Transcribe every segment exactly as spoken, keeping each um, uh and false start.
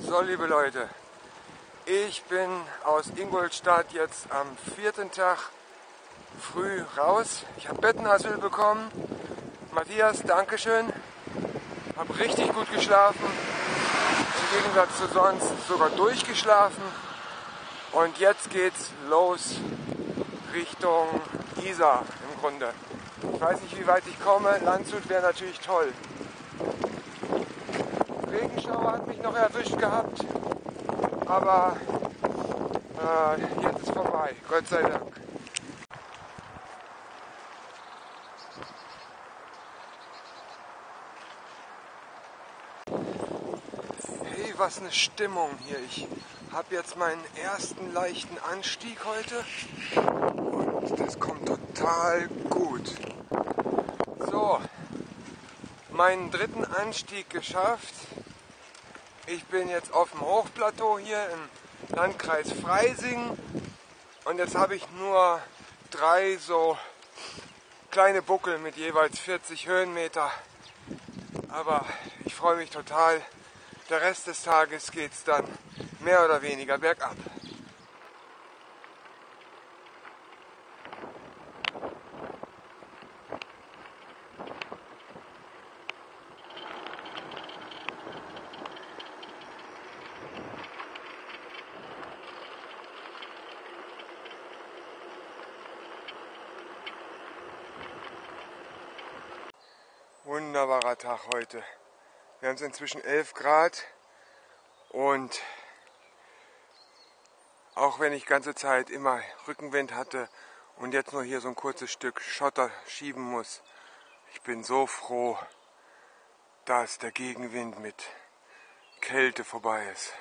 So, liebe Leute, ich bin aus Ingolstadt jetzt am vierten Tag früh raus. Ich habe Bettenasyl bekommen. Matthias, Dankeschön. Habe richtig gut geschlafen. Im Gegensatz zu sonst sogar durchgeschlafen. Und jetzt geht's los Richtung Isar im Grunde. Ich weiß nicht, wie weit ich komme. Landshut wäre natürlich toll. Regenschauer hat mich noch erwischt gehabt, aber äh, jetzt ist vorbei, Gott sei Dank. Hey, was eine Stimmung hier. Ich habe jetzt meinen ersten leichten Anstieg heute und das kommt total gut. So, meinen dritten Anstieg geschafft. Ich bin jetzt auf dem Hochplateau hier im Landkreis Freising und jetzt habe ich nur drei so kleine Buckel mit jeweils vierzig Höhenmeter. Aber ich freue mich total. Der Rest des Tages geht es dann mehr oder weniger bergab. Wunderbarer Tag heute. Wir haben es inzwischen elf Grad und auch wenn ich ganze Zeit immer Rückenwind hatte und jetzt nur hier so ein kurzes Stück Schotter schieben muss, ich bin so froh, dass der Gegenwind mit Kälte vorbei ist.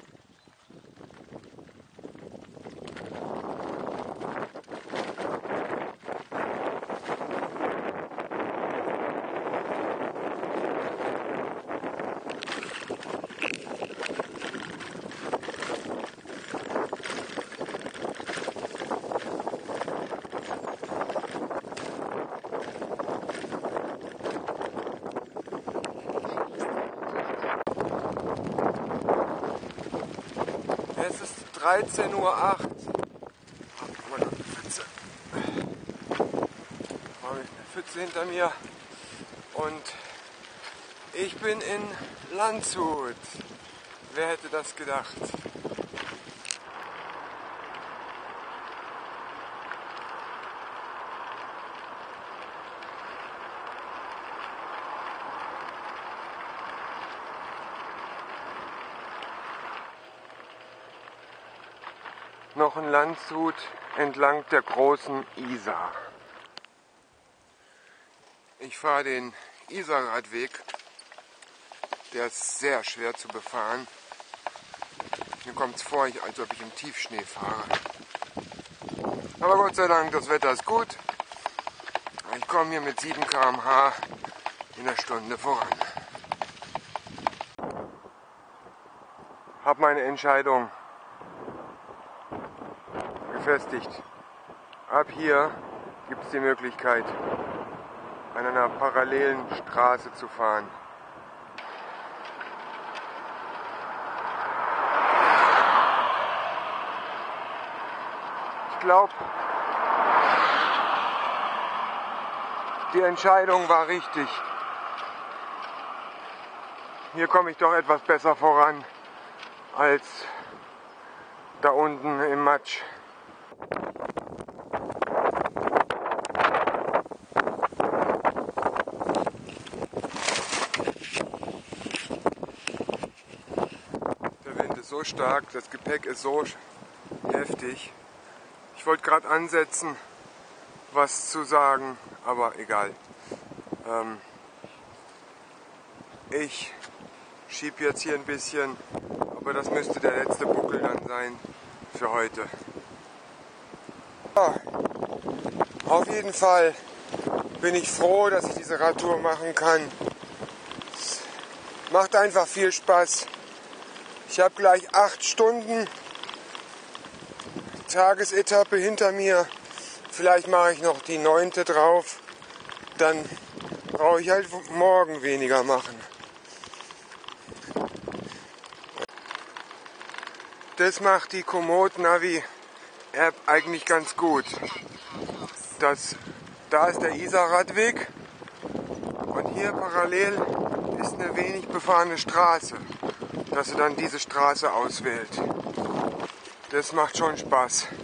Es ist dreizehn Uhr acht. Oh, eine Pfütze. Eine Pfütze hinter mir. Und ich bin in Landshut. Wer hätte das gedacht? Noch ein Landshut entlang der großen Isar. Ich fahre den Isarradweg, der ist sehr schwer zu befahren. Mir kommt es vor, als ob ich im Tiefschnee fahre. Aber Gott sei Dank, das Wetter ist gut. Ich komme hier mit sieben Kilometer pro Stunde in der Stunde voran. Habe meine Entscheidung gefestigt. Ab hier gibt es die Möglichkeit, an einer parallelen Straße zu fahren. Ich glaube, die Entscheidung war richtig. Hier komme ich doch etwas besser voran als da unten im Matsch. So stark, das Gepäck ist so heftig. Ich wollte gerade ansetzen, was zu sagen, aber egal. Ähm, ich schiebe jetzt hier ein bisschen, aber das müsste der letzte Buckel dann sein für heute. Ja, auf jeden Fall bin ich froh, dass ich diese Radtour machen kann. Es macht einfach viel Spaß. Ich habe gleich acht Stunden Tagesetappe hinter mir. Vielleicht mache ich noch die neunte drauf. Dann brauche ich halt morgen weniger machen. das macht die Komoot Navi App eigentlich ganz gut. Das, da ist der Isarradweg und hier parallel ist eine wenig befahrene Straße, dass er dann diese Straße auswählt. Das macht schon Spaß.